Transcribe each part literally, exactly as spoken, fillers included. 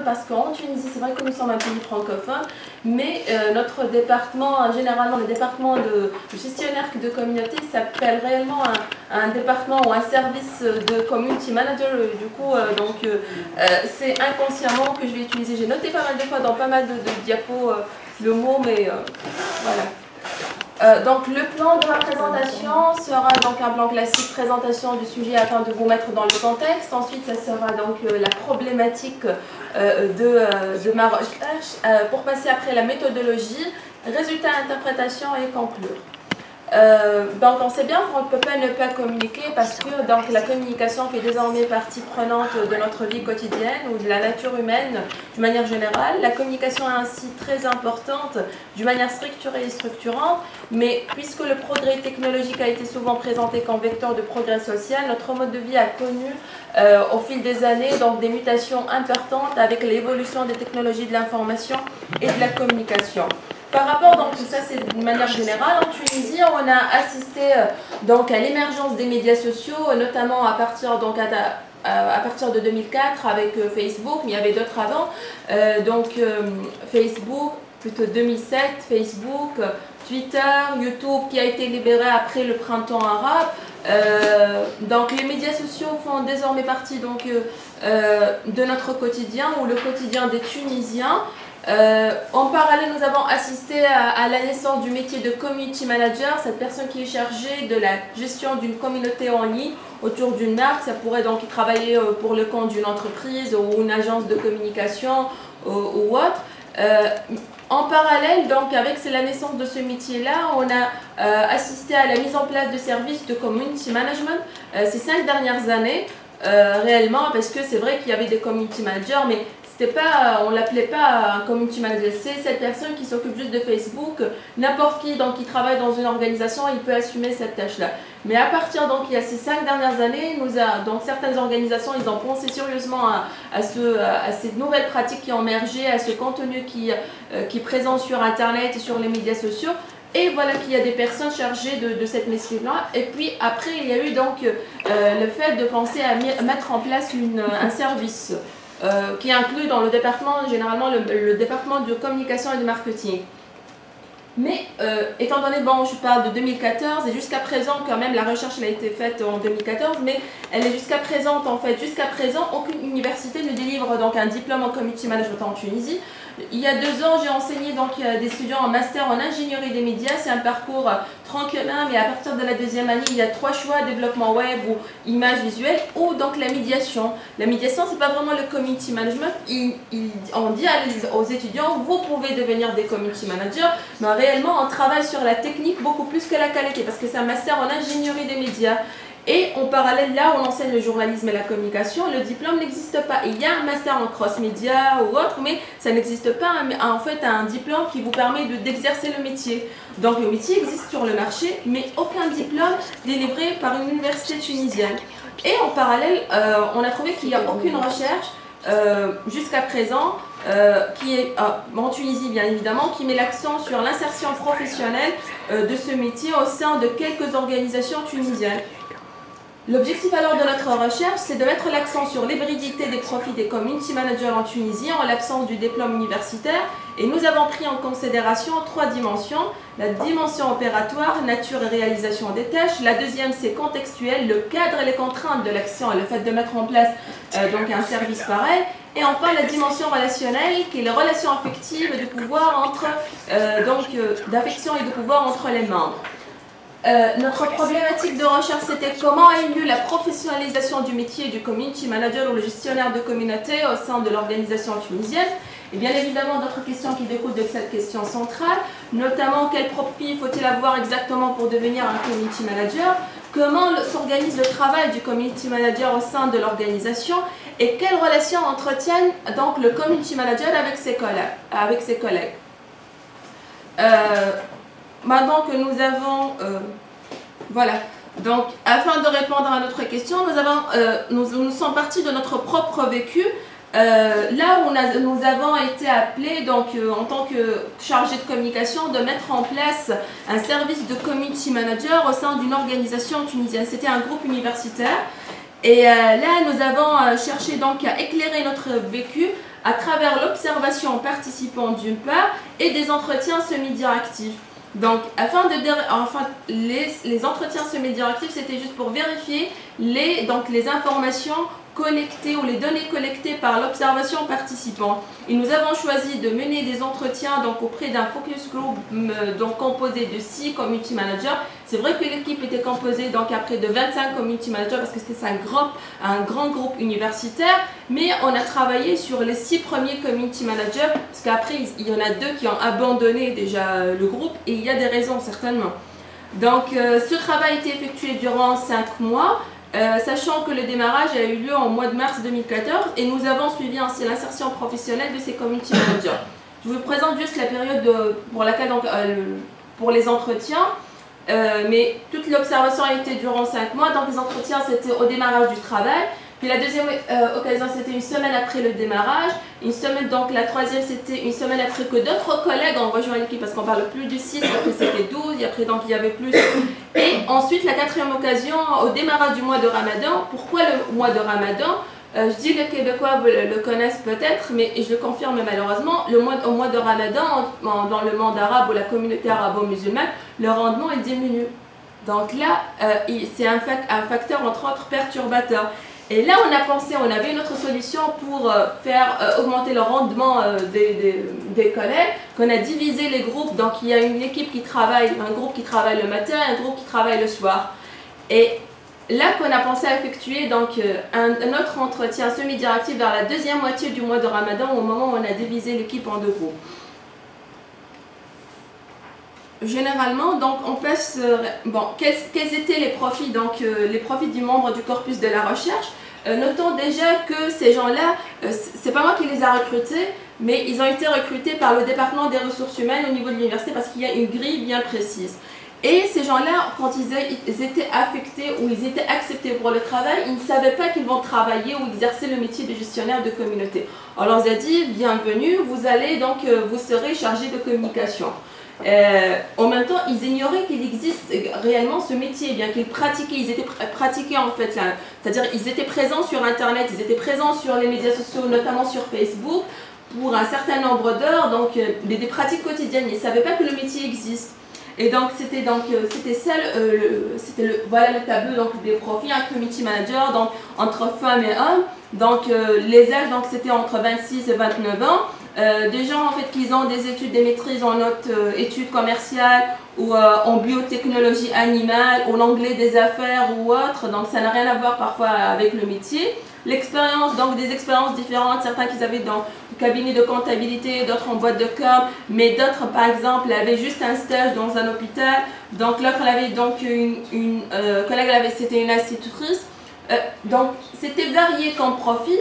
parce qu'en Tunisie, c'est vrai que nous sommes un pays francophone, mais euh, notre département, généralement le département de, de gestionnaire de communauté s'appelle réellement un, un département ou un service de community manager. Du coup, euh, donc euh, euh, c'est inconsciemment que je vais utiliser. J'ai noté pas mal de fois dans pas mal de, de diapos euh, le mot, mais euh, voilà. Euh, donc le plan de la présentation sera donc un plan classique, présentation du sujet afin de vous mettre dans le contexte. Ensuite, ça sera donc euh, la problématique euh, de, euh, de ma recherche euh, pour passer après la méthodologie, résultat, interprétation et conclure. Euh, donc on sait bien qu'on ne peut pas ne pas communiquer parce que donc, la communication fait désormais partie prenante de notre vie quotidienne ou de la nature humaine de manière générale. La communication est ainsi très importante d'une manière structurée et structurante, mais puisque le progrès technologique a été souvent présenté comme vecteur de progrès social, notre mode de vie a connu euh, au fil des années donc, des mutations importantes avec l'évolution des technologies de l'information et de la communication. Par rapport, donc, tout ça c'est d'une manière générale, en Tunisie, on a assisté euh, donc, à l'émergence des médias sociaux, notamment à partir, donc, à, à, à partir de deux mille quatre avec euh, Facebook, mais il y avait d'autres avant. Euh, donc euh, Facebook, plutôt deux mille sept, Facebook, Twitter, YouTube qui a été libéré après le printemps arabe. Euh, donc les médias sociaux font désormais partie donc, euh, euh, de notre quotidien ou le quotidien des Tunisiens. Euh, en parallèle, nous avons assisté à, à la naissance du métier de community manager, cette personne qui est chargée de la gestion d'une communauté en ligne autour d'une marque. Ça pourrait donc travailler pour le compte d'une entreprise ou une agence de communication ou, ou autre. Euh, en parallèle, donc avec la naissance de ce métier-là, on a euh, assisté à la mise en place de services de community management euh, ces cinq dernières années, euh, réellement, parce que c'est vrai qu'il y avait des community managers, mais c'était pas, on ne l'appelait pas un community manager, c'est cette personne qui s'occupe juste de Facebook. N'importe qui donc, qui travaille dans une organisation, il peut assumer cette tâche-là. Mais à partir donc il y a ces cinq dernières années, nous a, donc certaines organisations ils ont pensé sérieusement à, à, ce, à ces nouvelles pratiques qui ont émergé, à ce contenu qui, euh, qui est présent sur Internet et sur les médias sociaux. Et voilà qu'il y a des personnes chargées de, de cette mission-là. Et puis après, il y a eu donc euh, le fait de penser à mettre en place une, un service. Euh, qui inclut dans le département, généralement le, le département de communication et de marketing. Mais euh, étant donné, bon, je parle de deux mille quatorze et jusqu'à présent, quand même, la recherche elle a été faite en deux mille quatorze, mais elle est jusqu'à présent, en fait, jusqu'à présent, aucune université ne délivre donc un diplôme en community management en Tunisie. Il y a deux ans, j'ai enseigné donc des étudiants en master en ingénierie des médias. C'est un parcours tranquillin, mais à partir de la deuxième année, il y a trois choix, développement web ou image visuelle, ou donc la médiation. La médiation, c'est pas vraiment le community management. Il, il, on dit aux étudiants, vous pouvez devenir des community managers, mais réellement, on travaille sur la technique beaucoup plus que la qualité, parce que c'est un master en ingénierie des médias. Et en parallèle, là où on enseigne le journalisme et la communication, le diplôme n'existe pas. Il y a un master en cross-média ou autre, mais ça n'existe pas en fait un diplôme qui vous permet d'exercer le métier. Donc le métier existe sur le marché, mais aucun diplôme délivré par une université tunisienne. Et en parallèle, euh, on a trouvé qu'il n'y a aucune recherche euh, jusqu'à présent, euh, qui est euh, en Tunisie bien évidemment, qui met l'accent sur l'insertion professionnelle euh, de ce métier au sein de quelques organisations tunisiennes. L'objectif alors de notre recherche, c'est de mettre l'accent sur l'hybridité des profils des community managers en Tunisie en l'absence du diplôme universitaire, et nous avons pris en considération trois dimensions. La dimension opératoire, nature et réalisation des tâches. La deuxième, c'est contextuel, le cadre et les contraintes de l'action et le fait de mettre en place euh, donc un service pareil. Et enfin, la dimension relationnelle, qui est les relations affectives et de pouvoir entre, euh, donc euh, d'affection et de pouvoir entre les membres. Euh, notre problématique de recherche, c'était comment a eu lieu la professionnalisation du métier du community manager ou le gestionnaire de communauté au sein de l'organisation tunisienne. Et bien évidemment, d'autres questions qui découlent de cette question centrale, notamment quel profil faut-il avoir exactement pour devenir un community manager, comment s'organise le travail du community manager au sein de l'organisation et quelles relations entretiennent donc le community manager avec ses collègues. Avec ses collègues. Euh, Maintenant que nous avons, euh, voilà, donc afin de répondre à notre question, nous, avons, euh, nous, nous sommes partis de notre propre vécu, euh, là où on a, nous avons été appelés donc, euh, en tant que chargés de communication de mettre en place un service de community manager au sein d'une organisation tunisienne. C'était un groupe universitaire et euh, là nous avons euh, cherché donc à éclairer notre vécu à travers l'observation en participant d'une part et des entretiens semi-directifs. Donc, afin de enfin, les, les entretiens semi-directifs, c'était juste pour vérifier les, donc, les informations collectées ou les données collectées par l'observation participant. Et nous avons choisi de mener des entretiens donc, auprès d'un focus group euh, donc, composé de six community managers. C'est vrai que l'équipe était composée donc, après de vingt-cinq community managers parce que c'était un, groupe, un grand groupe universitaire, mais on a travaillé sur les six premiers community managers parce qu'après il y en a deux qui ont abandonné déjà le groupe et il y a des raisons certainement. Donc euh, ce travail a été effectué durant cinq mois. Euh, sachant que le démarrage a eu lieu en mois de mars deux mille quatorze et nous avons suivi ainsi l'insertion professionnelle de ces community managers. Je vous présente juste la période de, pour laquelle donc, euh, pour les entretiens, euh, mais toute l'observation a été durant cinq mois, donc les entretiens c'était au démarrage du travail. Puis la deuxième euh, occasion, c'était une semaine après le démarrage. Une semaine, donc la troisième, c'était une semaine après que d'autres collègues ont rejoint l'équipe parce qu'on parle plus de six, après c'était douze, et après donc il y avait plus. Et ensuite, la quatrième occasion, au démarrage du mois de Ramadan. Pourquoi le mois de Ramadan? euh, Je dis les Québécois le, le connaissent peut-être, mais et je le confirme malheureusement, le mois, au mois de Ramadan, en, dans le monde arabe ou la communauté arabo-musulmane, le rendement est diminue. Donc là, euh, c'est un, fac, un facteur entre autres perturbateur. Et là, on a pensé, on avait une autre solution pour euh, faire euh, augmenter le rendement euh, des, des, des collègues, qu'on a divisé les groupes. Donc, il y a une équipe qui travaille, un groupe qui travaille le matin, un groupe qui travaille le soir. Et là qu'on a pensé à effectuer donc, euh, un, un autre entretien semi-directif vers la deuxième moitié du mois de Ramadan, au moment où on a divisé l'équipe en deux groupes. Généralement, donc, on passe, euh, bon, quels, quels étaient les profits, donc, euh, les profits du membre du corpus de la recherche. Euh, notons déjà que ces gens-là, euh, c'est pas moi qui les a recrutés, mais ils ont été recrutés par le département des ressources humaines au niveau de l'université parce qu'il y a une grille bien précise. Et ces gens-là, quand ils, ils étaient affectés ou ils étaient acceptés pour le travail, ils ne savaient pas qu'ils vont travailler ou exercer le métier de gestionnaire de communauté. On leur a dit, bienvenue, vous allez donc, euh, vous serez chargé de communication. Euh, en même temps, ils ignoraient qu'il existe réellement ce métier, bien qu'ils pratiquaient, ils étaient pr pratiqués en fait, c'est-à-dire ils étaient présents sur Internet, ils étaient présents sur les médias sociaux, notamment sur Facebook, pour un certain nombre d'heures, donc euh, des, des pratiques quotidiennes. Ils ne savaient pas que le métier existe. Et donc c'était donc euh, c'était ça, euh, c'était le voilà le tableau donc des profils, un community manager donc entre femmes et hommes. Donc euh, les âges donc c'était entre vingt-six et vingt-neuf ans. Euh, des gens en fait qui ont des études, des maîtrises en haute euh, études commerciales ou euh, en biotechnologie animale ou en anglais des affaires ou autre, donc ça n'a rien à voir parfois avec le métier. L'expérience, donc des expériences différentes, certains qui avaient dans le cabinet de comptabilité, d'autres en boîte de com, mais d'autres par exemple avaient juste un stage dans un hôpital, donc l'autre avait donc une, une euh, collègue, c'était une institutrice. Euh, donc c'était varié comme profil.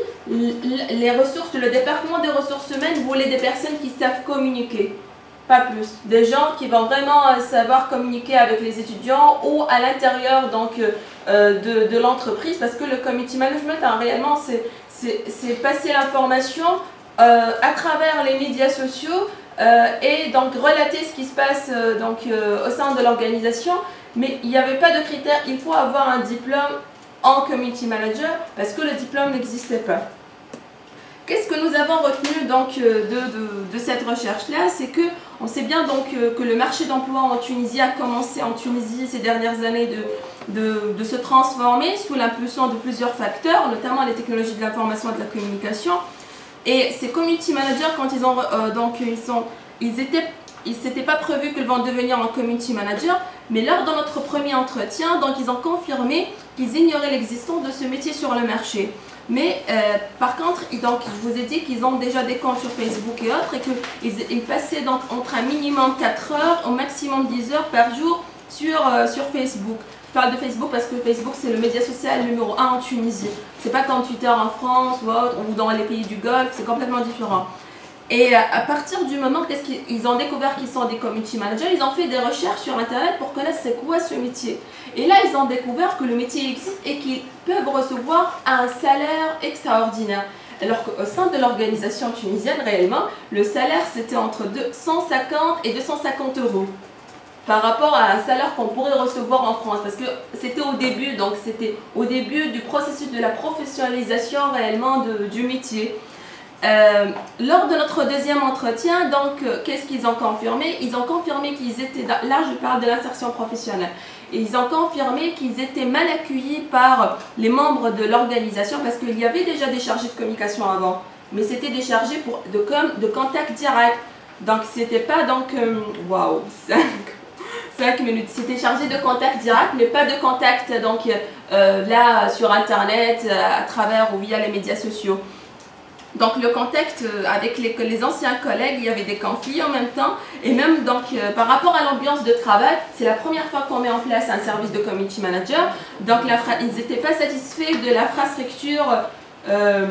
Les ressources, le département des ressources humaines voulait des personnes qui savent communiquer, pas plus. Des gens qui vont vraiment euh, savoir communiquer avec les étudiants ou à l'intérieur donc euh, de, de l'entreprise, parce que le community management hein, réellement c'est passer l'information euh, à travers les médias sociaux euh, et donc relater ce qui se passe euh, donc, euh, au sein de l'organisation, mais il n'y avait pas de critères, il faut avoir un diplôme en community manager parce que le diplôme n'existait pas. Qu'est-ce que nous avons retenu donc de, de, de cette recherche-là? C'est que on sait bien donc que le marché d'emploi en Tunisie a commencé en Tunisie ces dernières années de, de, de se transformer sous l'impulsion de plusieurs facteurs, notamment les technologies de l'information et de la communication. Et ces community managers, quand ils ont euh, donc ils sont, ils étaient il s'était pas prévu qu'ils vont devenir un community manager, mais lors de notre premier entretien, donc ils ont confirmé qu'ils ignoraient l'existence de ce métier sur le marché. Mais euh, par contre, donc, je vous ai dit qu'ils ont déjà des comptes sur Facebook et autres, et qu'ils ils passaient donc entre un minimum quatre heures, au maximum dix heures par jour sur, euh, sur Facebook. Je parle de Facebook parce que Facebook c'est le média social numéro un en Tunisie. C'est pas comme Twitter en France ou autre, ou dans les pays du Golfe, c'est complètement différent. Et à partir du moment qu'est-ce qu'ils ont découvert qu'ils sont des community managers, ils ont fait des recherches sur internet pour connaître c'est quoi ce métier. Et là ils ont découvert que le métier existe et qu'ils peuvent recevoir un salaire extraordinaire. Alors qu'au sein de l'organisation tunisienne réellement, le salaire c'était entre cent cinquante et deux cent cinquante euros. Par rapport à un salaire qu'on pourrait recevoir en France, parce que c'était au début, donc c'était au début du processus de la professionnalisation réellement de, du métier. Euh, lors de notre deuxième entretien, donc, euh, qu'est-ce qu'ils ont confirmé? Ils ont confirmé qu'ils étaient, là je parle de l'insertion professionnelle, et ils ont confirmé qu'ils étaient mal accueillis par les membres de l'organisation parce qu'il y avait déjà des chargés de communication avant, mais c'était des chargés pour, de, com, de contact direct. Donc c'était pas donc, waouh, wow, cinq minutes, c'était chargé de contact direct, mais pas de contact donc euh, là sur internet, à travers ou via les médias sociaux. Donc le contact avec les, les anciens collègues, il y avait des conflits en même temps, et même donc euh, par rapport à l'ambiance de travail, c'est la première fois qu'on met en place un service de community manager, donc la, ils n'étaient pas satisfaits de l'infrastructure, euh,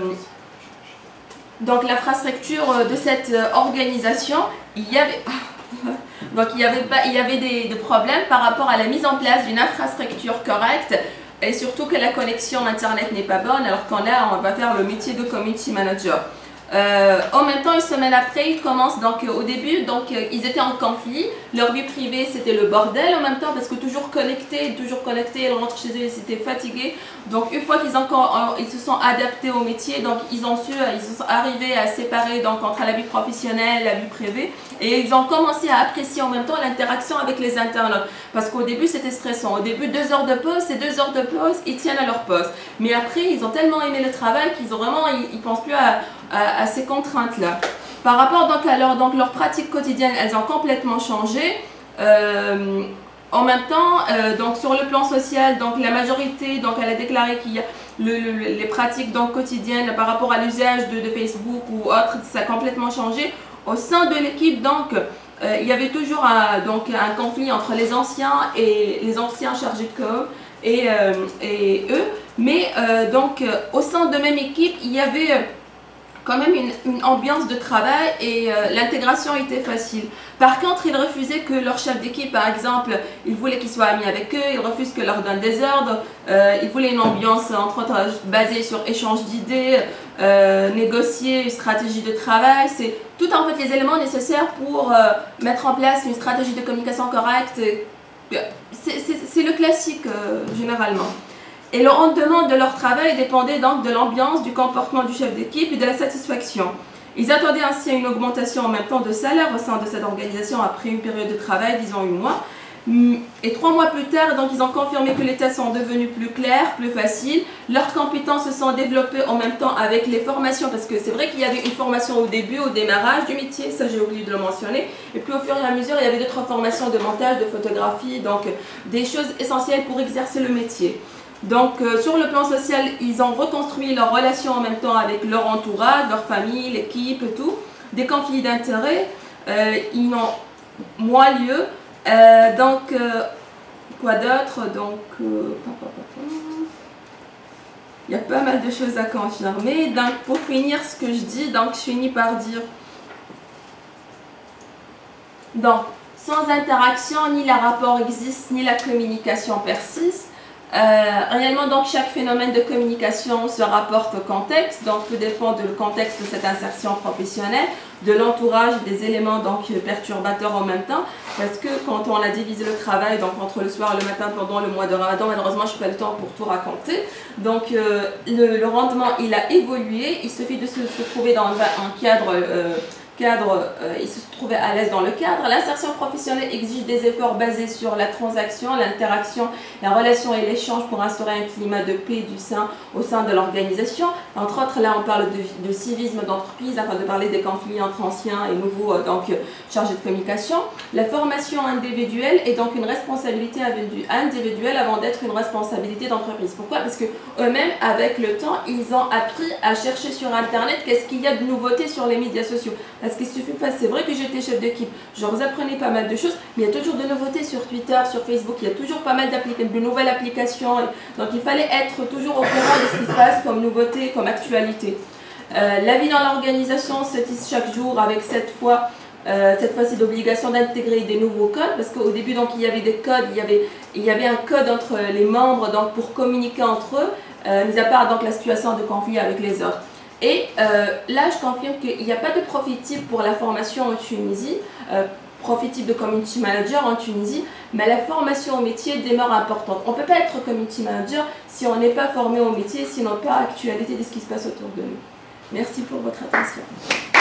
donc l'infrastructure de cette organisation. Il y avait, donc il y avait, pas, il y avait des, des problèmes par rapport à la mise en place d'une infrastructure correcte, et surtout que la connexion internet n'est pas bonne, alors qu'on a, on va faire le métier de community manager. Euh, en même temps, une semaine après, ils commencent donc euh, au début, donc euh, ils étaient en conflit, leur vie privée c'était le bordel en même temps parce que toujours connectés, toujours connectés, ils rentrent chez eux, ils étaient fatigués. Donc une fois qu'ils ils se sont adaptés au métier, donc ils ont su, ils sont arrivés à séparer donc entre la vie professionnelle, la vie privée, et ils ont commencé à apprécier en même temps l'interaction avec les internautes. Parce qu'au début c'était stressant, au début deux heures de pause, c'est deux heures de pause, ils tiennent à leur poste. Mais après ils ont tellement aimé le travail qu'ils ont vraiment, ils, ils pensent plus à À, à ces contraintes-là. Par rapport donc à leur, donc, leurs pratiques quotidiennes, elles ont complètement changé. Euh, en même temps, euh, donc, sur le plan social, donc, la majorité, donc, elle a déclaré qu'il y a le, le, les pratiques donc, quotidiennes par rapport à l'usage de, de Facebook ou autre, ça a complètement changé. Au sein de l'équipe, donc, euh, il y avait toujours un, donc, un conflit entre les anciens et les anciens chargés de com et, euh, et eux. Mais euh, donc, euh, au sein de même équipe, il y avait quand même une, une ambiance de travail et euh, l'intégration était facile. Par contre, ils refusaient que leur chef d'équipe, par exemple, ils voulaient qu'ils soient amis avec eux, ils refusent que leur donne des ordres, euh, ils voulaient une ambiance entre autres basée sur échange d'idées, euh, négocier une stratégie de travail, c'est tout en fait les éléments nécessaires pour euh, mettre en place une stratégie de communication correcte. C'est le classique euh, généralement. Et le rendement de leur travail dépendait donc de l'ambiance, du comportement du chef d'équipe et de la satisfaction. Ils attendaient ainsi une augmentation en même temps de salaire au sein de cette organisation après une période de travail, disons huit mois. Et trois mois plus tard, donc, ils ont confirmé que les tests sont devenus plus clairs, plus faciles. Leurs compétences se sont développées en même temps avec les formations, parce que c'est vrai qu'il y avait une formation au début, au démarrage du métier, ça j'ai oublié de le mentionner. Et puis au fur et à mesure, il y avait d'autres formations de montage, de photographie, donc des choses essentielles pour exercer le métier. Donc euh, sur le plan social, ils ont reconstruit leurs relations en même temps avec leur entourage, leur famille, l'équipe et tout. Des conflits d'intérêts, euh, ils n'ont moins lieu. Euh, donc, euh, quoi d'autre? Donc, euh, il y a pas mal de choses à confirmer. Donc, pour finir ce que je dis, donc je finis par dire, donc, sans interaction, ni le rapport existe, ni la communication persiste. Euh, réellement, donc, chaque phénomène de communication se rapporte au contexte, donc tout dépend du contexte de cette insertion professionnelle, de l'entourage, des éléments donc perturbateurs en même temps, parce que quand on a divisé le travail donc entre le soir et le matin pendant le mois de Ramadan, malheureusement je n'ai pas le temps pour tout raconter, donc euh, le, le rendement il a évolué, il suffit de se, se trouver dans un cadre euh, cadre, euh, il se trouvait à l'aise dans le cadre. L'insertion professionnelle exige des efforts basés sur la transaction, l'interaction, la relation et l'échange pour instaurer un climat de paix du sein au sein de l'organisation. Entre autres, là on parle de, de civisme d'entreprise, afin de parler des conflits entre anciens et nouveaux euh, donc, chargés de communication. La formation individuelle est donc une responsabilité individuelle avant d'être une responsabilité d'entreprise. Pourquoi? Parce que eux-mêmes, avec le temps, ils ont appris à chercher sur Internet qu'est-ce qu'il y a de nouveautés sur les médias sociaux. Parce qu'il suffit pas, c'est vrai que j'étais chef d'équipe, je vous apprenais pas mal de choses, mais il y a toujours de nouveautés sur Twitter, sur Facebook, il y a toujours pas mal de nouvelles applications, donc il fallait être toujours au courant de ce qui se passe comme nouveauté, comme actualité. Euh, la vie dans l'organisation se tisse chaque jour avec cette fois, euh, cette fois-ci d'obligation d'intégrer des nouveaux codes, parce qu'au début donc il y avait des codes, il y avait, il y avait un code entre les membres donc, pour communiquer entre eux, euh, mis à part donc la situation de conflit avec les autres. Et euh, là, je confirme qu'il n'y a pas de profil type pour la formation en Tunisie, euh, profil type de community manager en Tunisie, mais la formation au métier demeure importante. On ne peut pas être community manager si on n'est pas formé au métier, si on n'a pas actualité de ce qui se passe autour de nous. Merci pour votre attention.